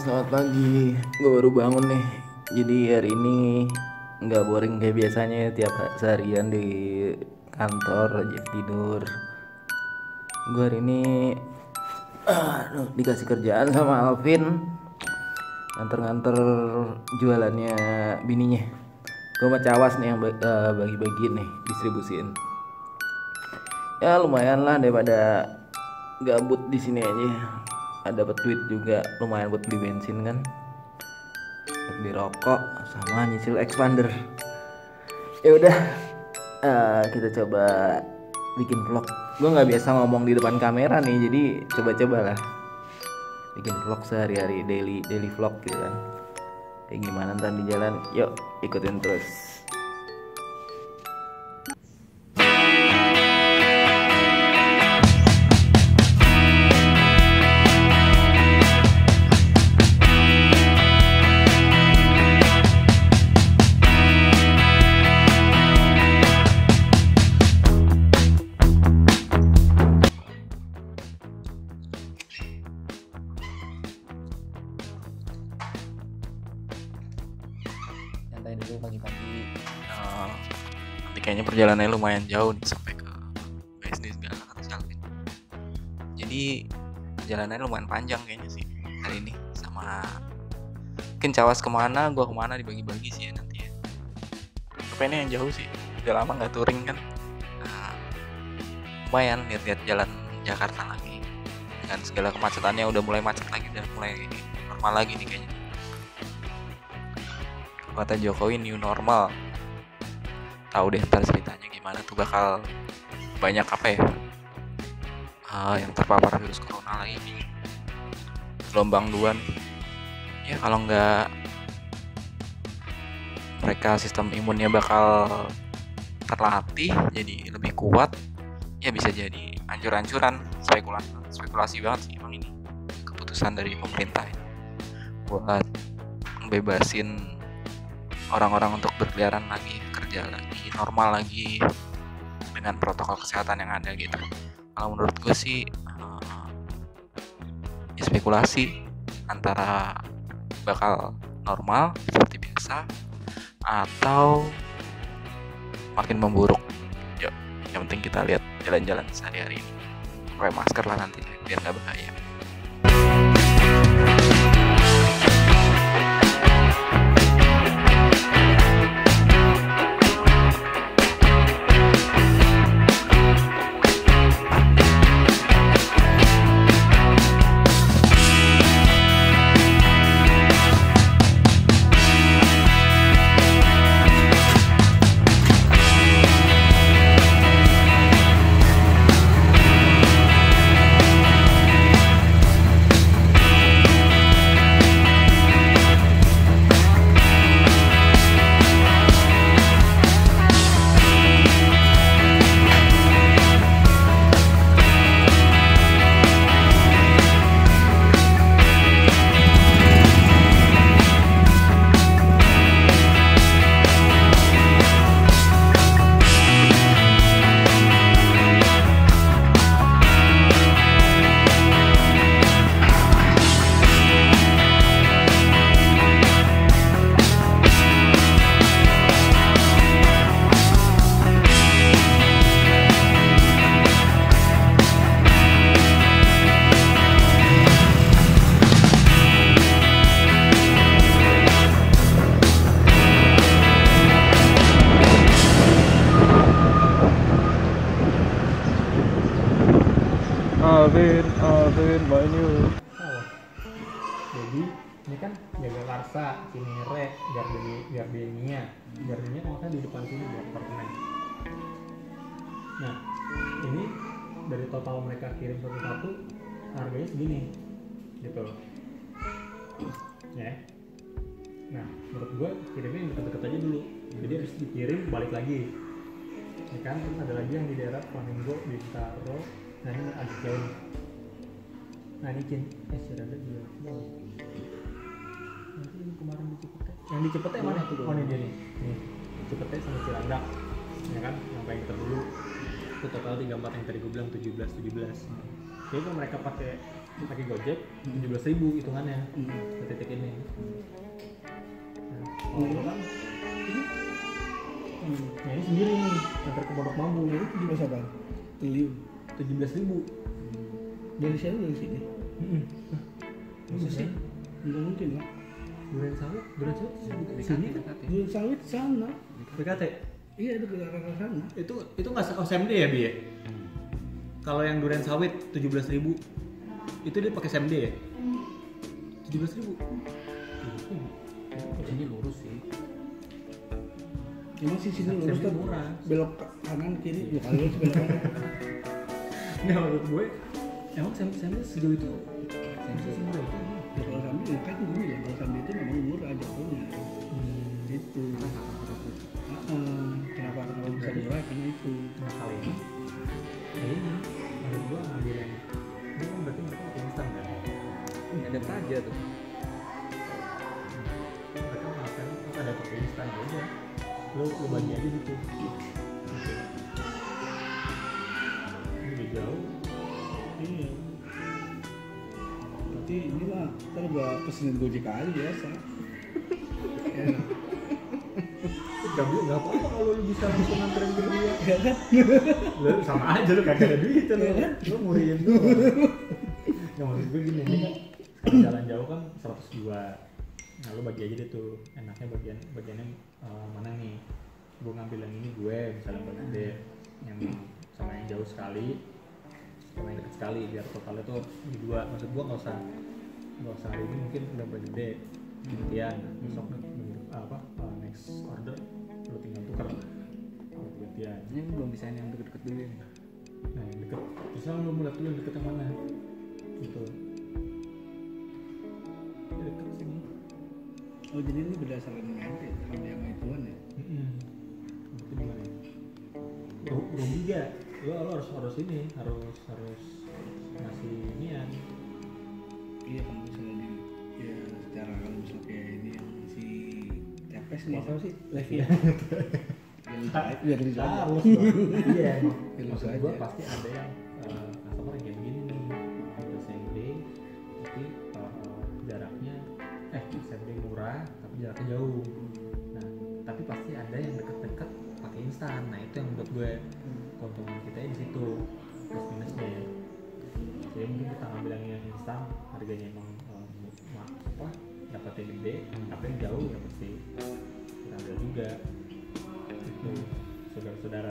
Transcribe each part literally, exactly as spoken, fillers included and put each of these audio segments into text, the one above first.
selamat pagi. Gue baru bangun nih. Jadi hari ini nggak boring kayak biasanya ya, tiap seharian di kantor aja tidur. Gue hari ini aduh, dikasih kerjaan sama Alvin nganter-nganter jualannya bininya. Gue sama Cawas nih yang uh, bagi-bagi nih, distribusiin. Ya lumayan lah daripada gabut di sini aja. Ada dapat duit juga lumayan buat beli bensin kan, buat beli rokok sama nyicil expander. Ya udah, uh, kita coba bikin vlog. Gue nggak biasa ngomong di depan kamera nih, jadi coba-coba lah bikin vlog sehari-hari, daily daily vlog gitu kan. Kayak gimana ntar di jalan, yuk ikutin terus. Dulu pagi-pagi uh, nanti kayaknya perjalanannya lumayan jauh nih sampai ke B S D segala kata Salvin. Jadi perjalanannya lumayan panjang kayaknya sih hari ini, sama mungkin Cawas kemana, gua kemana dibagi-bagi sih ya nanti ya. Pengennya yang jauh sih, udah lama nggak touring kan. Nah, lumayan lihat-lihat jalan Jakarta lagi dengan segala kemacetannya, udah mulai macet lagi, udah mulai normal lagi nih kayaknya. Kata Jokowi new normal. Tahu deh ntar ceritanya gimana tuh, bakal banyak apa ya uh, yang terpapar virus corona lagi nih, gelombang dua nih. Ya kalau nggak mereka sistem imunnya bakal terlatih jadi lebih kuat, ya bisa jadi ancur-ancuran. Spekulasi spekulasi banget sih emang ini keputusan dari pemerintah ya, buat ngebebasin orang-orang untuk berkeliaran lagi, kerja lagi, normal lagi dengan protokol kesehatan yang ada gitu. Kalau menurut gue sih uh, ya spekulasi antara bakal normal seperti biasa atau makin memburuk. Yuk, yang penting kita lihat jalan-jalan sehari-hari ini. Pakai masker lah nanti biar nggak bahaya. Alvin, Alvin, banyu. Oh, jadi ini kan Jaga Karsa, Cinere, Gardenia, Gardenia, Gardenia kalau nggak salah di depan sini di apartemen. Nah, ini dari total mereka kirim satu-satu harganya segini, gitu. Ya. Nah, menurut gua kirimnya yang deket-deket aja dulu. Jadi harus dikirim balik lagi. Ya kan, terus ada lagi yang di daerah Flamingo, Bintaro. Nah ini ada jauh nih. Nah ini Cin, eh si Rada juga jauh. Nanti yang kemarin di Cipete. Yang di Cipete mana tuh? Oh ini dia nih. Nih, Cipete sama Cilandak. Ya kan, yang paling terdulu. Itu total tiga puluh empat yang tadi gue bilang tujuh belas tujuh belas. Jadi kalau mereka pakai pakai Gojek tujuh belas ribu hitungannya Hmm. ke titik ini. Nah, Oh, kalau kan ini hmm. nah ini sendiri nih antar ke Pondok Bambu Ini tujuh belas apa? Triliun. tujuh belas ribu. Dari sini dari sini. Masa sih? Enggak mungkin lah. Durian sawit, durian sawit di sini kan? Durian sawit sana. B K T. Iya itu ke arah sana. Itu itu nggak O S M D ya bi ya? Kalau yang durian sawit tujuh belas ribu itu dia pakai S M D ya? tujuh belas ribu. Ini lurus sih. Emang sih sini lurus Sini tuh murah. belok ke kanan kiri dua kali lurus belok kanan. Nggak menurut gue emang S M D sejauh itu. S M D semurah itu. Ya, kalau sambil ya kan gue bilang kalau sambil itu memang murah jatuhnya. Itu. Heeh. Kenapa kenapa bisa murah karena itu. Nah kali ini, ya ini menurut gue ambil yang ini kan berarti mereka pakai instan kan? Ada aja tuh. Mereka makan ada pakai instan aja. Lo lo bagi aja gitu. Ini udah jauh. Iya. Berarti ini mah ntar gua pesenin Gojek aja biasa. Ya. Gak bisa, gak apa-apa kalau lu bisa langsung nganterin berdua. Ya kan? Lu sama aja lu kagak ada duit lu. Lu nguriin doang. Nggak maksud gue gini, ini kan kalau jalan jauh kan seratus dua. Nah lu bagi aja deh tuh, enaknya bagian bagiannya uh, mana nih? Gue ngambil yang ini gue, misalnya bagi deh yang sama yang jauh sekali, sama yang deket sekali, biar totalnya tuh di dua. Maksud gue nggak usah nggak usah hari ini mungkin udah bagi deh, gantian besok minggu- apa uh, next order lu tinggal tukar kalau gantian. Ini belum bisa yang deket-deket dulu ya. Nah yang deket, terus lu mulai dulu yang deket yang mana? Gitu. Ini deket sini. Oh jadi ini berdasarkan M T kalau yang ituan ya? Mm-mm. Itu gimana ya? Ru- Rugi gak? Lo, lo harus harus ini, harus harus ngasih inian. Iya kalau misalnya di ya secara kalau misalnya kayak ini yang si Tepes nih apa sih? Levi ya? Yang lucu aja, biar lucu aja. Harus dong. Iya. Ya, Maksud lucu gue aja. pasti ada yang uh, customer yang kayak gini nih, itu S M D, tapi uh, jaraknya eh S M D murah tapi jaraknya jauh. Nah tapi pasti ada yang deket-deket pakai instan. Nah itu yang menurut gue keuntungan kita di situ plus minusnya ya. Jadi mungkin kita ngambil yang yang instan harganya emang um, ma- apa dapatnya gede tapi yang jauh ya pasti kita ambil juga itu saudara-saudara.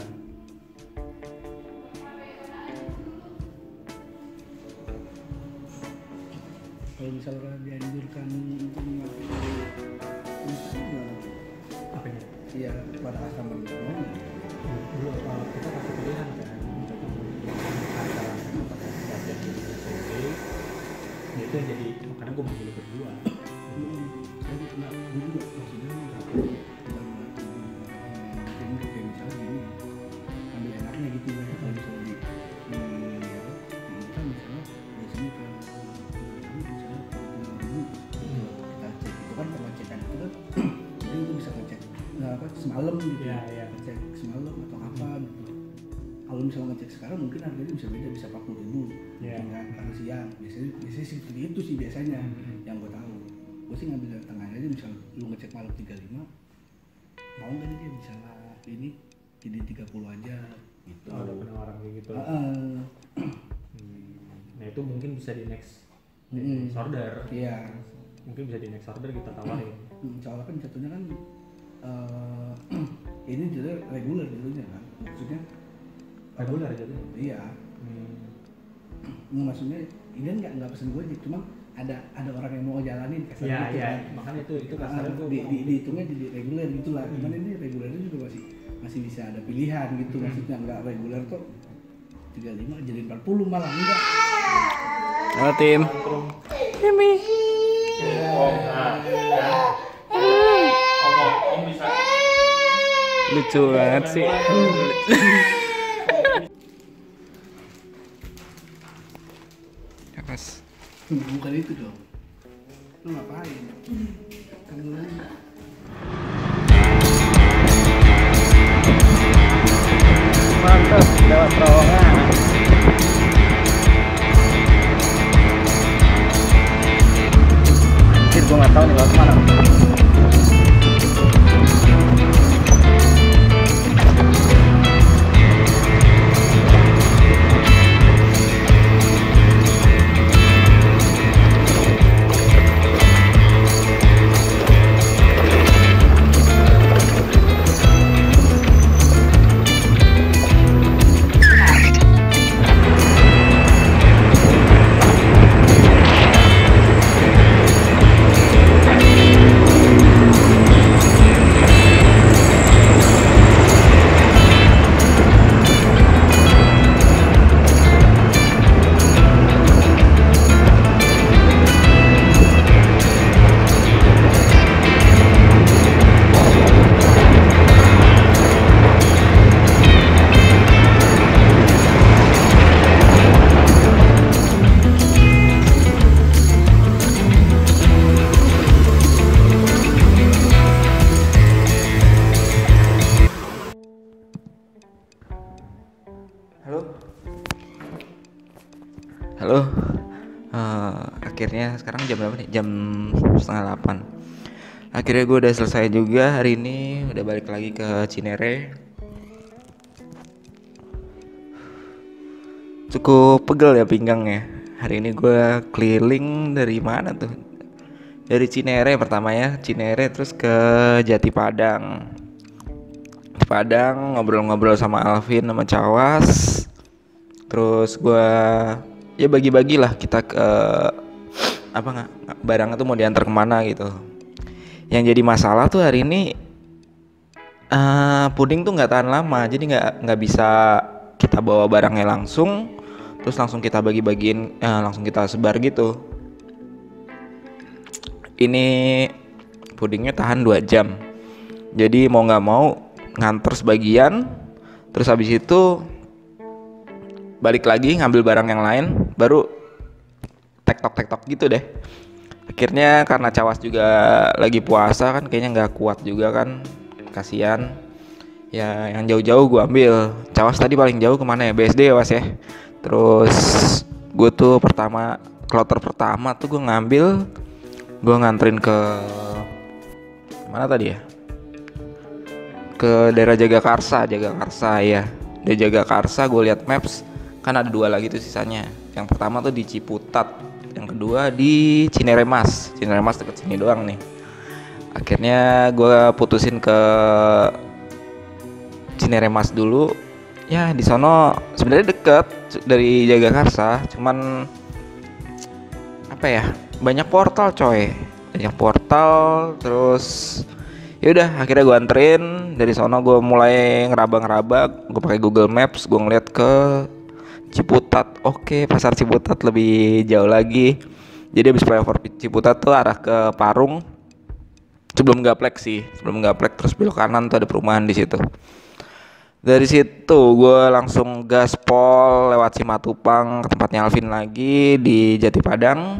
Kalau misalnya dianjurkan untuk memakai instan gimana? Apanya? Iya pada customer mau Dulu uh, kita kasih pilihan kan antara pakai sebagian di S M D itu yang jadi makanya gue mau beli berdua. saya juga gue juga maksudnya nggak mungkin kayak misalnya gini ambil enaknya gitu ya kalau misalnya di di ya di instan misalnya biasanya ke kami misalnya kalau dulu kita cek itu kan pengecekan itu kan jadi itu bisa ngecek nggak apa semalam gitu Iya, iya. ngecek semalam atau kapan gitu kalau misalnya ngecek sekarang mungkin harganya bisa beda bisa empat puluh ribu Iya. dengan karena siang biasanya biasanya sih seperti itu sih biasanya Hmm. yang gue tahu gue sih ngambil dari tengahnya aja misal lu ngecek malam tiga puluh lima mau nggak nih dia misalnya ini jadi tiga puluh aja gitu Oh, ada penawaran kayak gitu. Heeh. Hmm. Nah itu mungkin bisa di next, di Mm. next order. Iya. Mungkin bisa di next order kita tawarin. Hmm, soalnya kan jatuhnya kan eh, ini jadi reguler jatuhnya kan maksudnya Reguler jadi. iya Hmm. Nggak, maksudnya ini kan nggak nggak pesen gue cuma ada ada orang yang mau jalanin kasar Iya gitu iya. kan. Makanya itu itu Ah, kasarnya tuh. di, di, dihitungnya jadi reguler gitu lah. Hmm. Cuman ini regulernya juga masih masih bisa ada pilihan gitu. Hmm. Maksudnya nggak reguler tuh tiga puluh lima jadi empat puluh malah enggak. Halo tim. Mimi. Lucu banget sih. Ya mas. Bukan itu dong. Lu ngapain? Kan lu Mantap, lewat terowongan. tahu nih lewat mana. Halo. Halo. Eh, akhirnya sekarang jam berapa nih? Jam setengah delapan. Akhirnya gue udah selesai juga hari ini. Udah balik lagi ke Cinere. Cukup pegel ya pinggangnya. Hari ini gue keliling dari mana tuh? Dari Cinere pertama ya, Cinere terus ke Jati Padang. Jati Padang ngobrol-ngobrol sama Alvin sama Cawas. Terus gue ya bagi-bagi lah kita ke apa nggak barangnya tuh mau diantar kemana gitu. Yang jadi masalah tuh hari ini uh, puding tuh nggak tahan lama, jadi nggak nggak bisa kita bawa barangnya langsung, terus langsung kita bagi-bagiin, uh, langsung kita sebar gitu. Ini pudingnya tahan dua jam, jadi mau nggak mau nganter sebagian, terus habis itu balik lagi ngambil barang yang lain, baru tektok tektok gitu deh. Akhirnya karena Cawas juga lagi puasa kan, kayaknya nggak kuat juga kan, kasihan. Ya yang jauh-jauh gue ambil. Cawas tadi paling jauh kemana ya? B S D ya Was ya. Terus gue tuh pertama kloter pertama tuh gue ngambil, gue nganterin ke mana tadi ya? Ke daerah Jagakarsa, Jagakarsa ya. Di Jagakarsa gue lihat maps. Kan ada dua lagi tuh sisanya. Yang pertama tuh di Ciputat, yang kedua di Cinere Mas. Cinere Mas deket sini doang nih. Akhirnya gue putusin ke Cinere Mas dulu. Ya di sono sebenarnya deket dari Jagakarsa, cuman apa ya? Banyak portal coy, banyak portal. Terus ya udah akhirnya gue anterin dari sono. Gue mulai ngeraba-ngeraba, gue pakai Google Maps, gue ngeliat ke Ciputat. Oke, pasar Ciputat lebih jauh lagi. Jadi habis flyover Ciputat tuh arah ke Parung. Sebelum Gaplek sih, sebelum Gaplek terus belok kanan tuh ada perumahan di situ. Dari situ gue langsung gaspol lewat Simatupang ke tempatnya Alvin lagi di Jati Padang.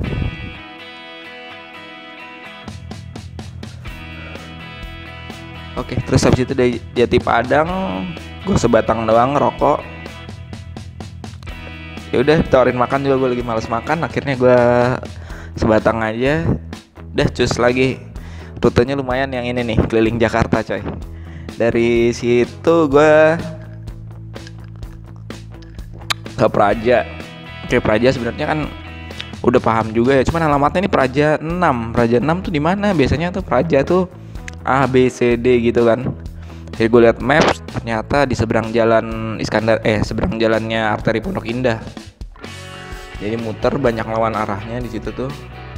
Oke, terus habis itu dari Jati Padang gue sebatang doang ngerokok. Ya udah tawarin makan juga, gue lagi males makan. Akhirnya gue sebatang aja. Udah cus lagi. Rutenya lumayan yang ini nih, keliling Jakarta coy. Dari situ gue ke Praja. Oke, Praja sebenarnya kan udah paham juga ya. Cuman alamatnya ini Praja enam. Praja enam tuh di mana? Biasanya tuh Praja tuh A B C D gitu kan. Jadi gue liat maps, ternyata di seberang jalan Iskandar, eh seberang jalannya arteri Pondok Indah. Jadi muter banyak lawan arahnya di situ tuh.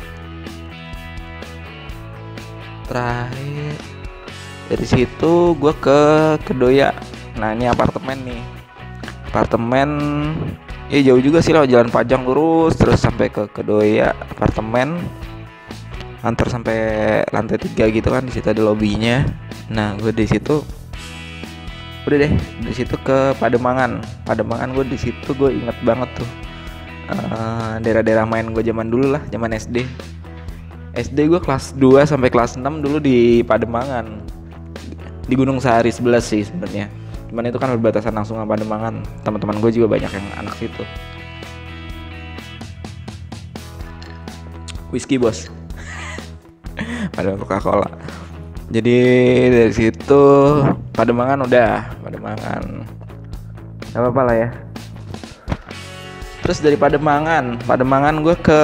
Terakhir dari situ gue ke Kedoya. Nah ini apartemen nih, apartemen ya jauh juga sih lah, jalan Pajang lurus terus sampai ke Kedoya apartemen. Antar sampai lantai tiga gitu kan, di situ ada lobbynya. Nah gue di situ udah deh, di situ ke Pademangan. Pademangan gue di situ gue inget banget tuh uh, daerah-daerah main gue zaman dulu lah, zaman S D. S D gue kelas dua sampai kelas enam dulu di Pademangan. Di Gunung Sahari sebelas sih sebenarnya. Cuman itu kan berbatasan langsung sama Pademangan. Teman-teman gue juga banyak yang anak situ. Whisky bos. ada Coca-Cola. Jadi dari situ Pademangan udah, Pademangan nggak apa-apa lah ya. Terus dari Pademangan, Pademangan gue ke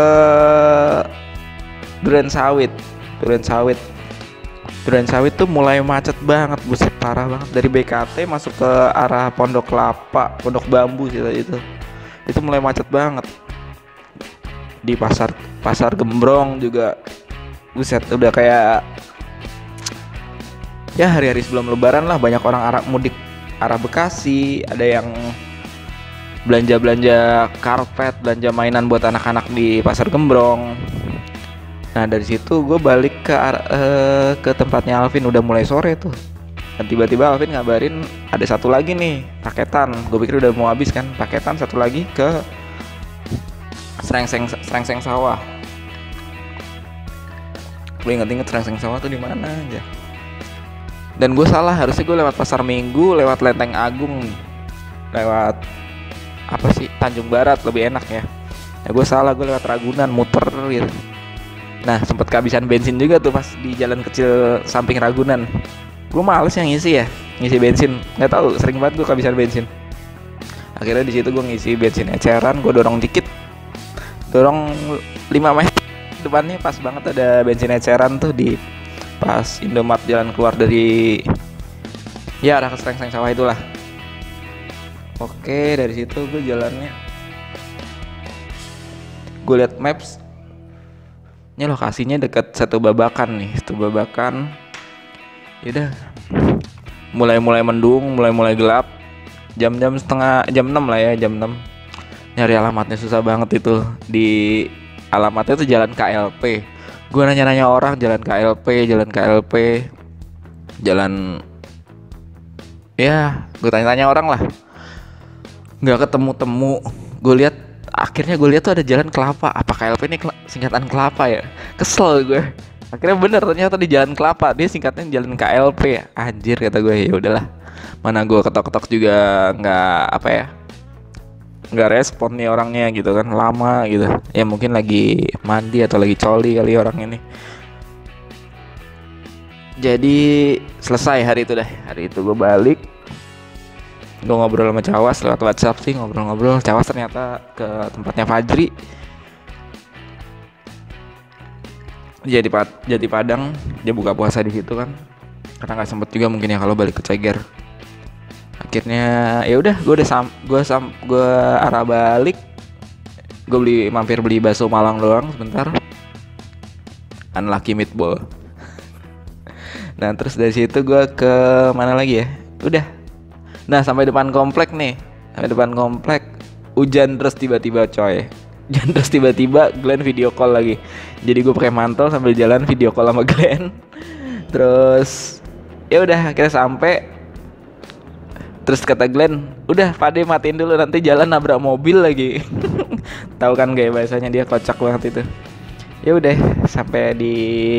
Duren Sawit, Duren Sawit, Duren Sawit tuh mulai macet banget, buset parah banget. Dari B K T masuk ke arah Pondok Kelapa, Pondok Bambu sih itu, itu mulai macet banget. Di pasar pasar Gembrong juga, buset udah kayak ya hari-hari sebelum Lebaran lah, banyak orang arah mudik arah Bekasi, ada yang belanja-belanja karpet, belanja mainan buat anak-anak di pasar Gembrong. Nah dari situ gue balik ke uh, ke tempatnya Alvin, udah mulai sore tuh. Dan tiba-tiba Alvin ngabarin ada satu lagi nih paketan. Gue pikir udah mau habis kan, paketan satu lagi ke Srengseng Srengseng Sawah. Gue inget-inget Srengseng Sawah tuh di mana aja. Dan gue salah, harusnya gue lewat Pasar Minggu, lewat Lenteng Agung, lewat apa sih Tanjung Barat lebih enak ya. Ya gue salah, gue lewat Ragunan muter gitu. Nah sempet kehabisan bensin juga tuh pas di jalan kecil samping Ragunan. Gue males yang ngisi ya, ngisi bensin. Nggak tahu, sering banget gue kehabisan bensin. Akhirnya di situ gue ngisi bensin eceran, gue dorong dikit, dorong lima meter depannya pas banget ada bensin eceran tuh di pas Indomart jalan keluar dari ya arah ke Srengseng Sawah itulah. Oke, dari situ gue jalannya, gue liat maps, ini lokasinya dekat Satu Babakan nih, Satu Babakan. Yaudah, mulai-mulai mendung, mulai-mulai gelap, jam-jam setengah jam enam lah ya, jam enam. Nyari alamatnya susah banget itu, di alamatnya tuh jalan K L P. Gue nanya-nanya orang, jalan K L P, jalan K L P, jalan, ya gue tanya-tanya orang lah, nggak ketemu-temu. Gue lihat, akhirnya gue lihat tuh ada jalan Kelapa. Apa K L P ini singkatan Kelapa ya? Kesel gue. Akhirnya bener, ternyata di jalan Kelapa, dia singkatnya jalan K L P. Anjir kata gue, ya udahlah. Mana gue ketok-ketok juga nggak apa ya, nggak respon nih orangnya gitu kan, lama gitu. Ya mungkin lagi mandi atau lagi coli kali orang ini. Jadi selesai hari itu dah. Hari itu gue balik, gue ngobrol sama Cawas lewat WhatsApp sih, ngobrol-ngobrol. Cawas ternyata ke tempatnya Fajri, jadi jadi Padang, dia buka puasa di situ kan, karena nggak sempet juga mungkin ya kalau balik ke Ceger. Akhirnya ya udah, gue udah sam gue sam gue arah balik, gue beli mampir beli bakso Malang doang sebentar, Unlucky Meatball. Nah terus dari situ gue ke mana lagi ya, udah. Nah sampai depan komplek nih, sampai depan komplek hujan terus tiba-tiba coy, hujan terus tiba-tiba Glenn video call lagi. Jadi gue pakai mantel sambil jalan video call sama Glenn. Terus ya udah akhirnya sampai. Terus kata Glenn, udah Pade matiin dulu, nanti jalan nabrak mobil lagi. Tahu kan gaya bahasanya dia, kocak banget itu. Ya udah sampai di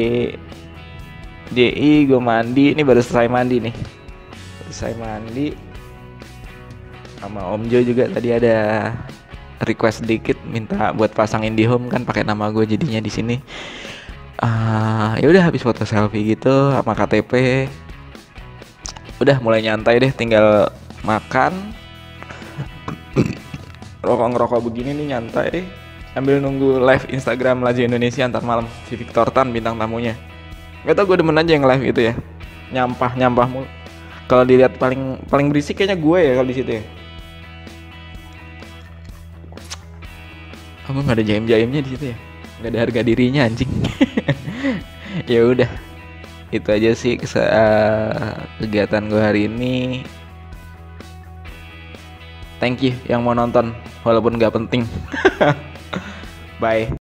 J I, gue mandi, ini baru selesai mandi nih. Selesai mandi sama Om Jo juga tadi ada request dikit, minta buat pasang IndiHome kan pakai nama gue jadinya di sini. Uh, ya udah habis foto selfie gitu sama K T P. Udah mulai nyantai deh, tinggal makan, rokok-ngerokok begini nih nyantai deh, sambil nunggu live Instagram Lazi Indonesia ntar malam, si Victor Tan bintang tamunya. Gak tau, gue demen aja yang live itu ya, nyampah nyampah mulu. Kalau dilihat paling paling berisik kayaknya gue ya kalau di situ ya. Kamu nggak ada jaim-jaimnya di situ ya, nggak ada harga dirinya anjing. Ya udah. Itu aja sih kegiatan gue hari ini. Thank you yang mau nonton walaupun gak penting. Bye.